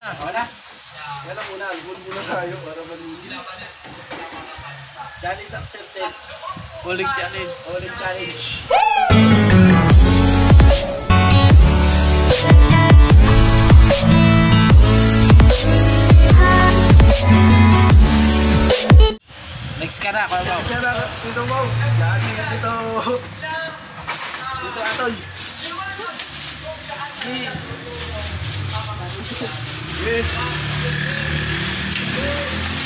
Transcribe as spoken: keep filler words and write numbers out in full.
Wala. Wala muna, albun muna tayo para malinis. Challenge accepted. Uling challenge. Uling challenge. Next ka na, Kuya Mau. Next ka na, Tito Mau. Kasi dito. Dito Atoy. Yeah. Yeah.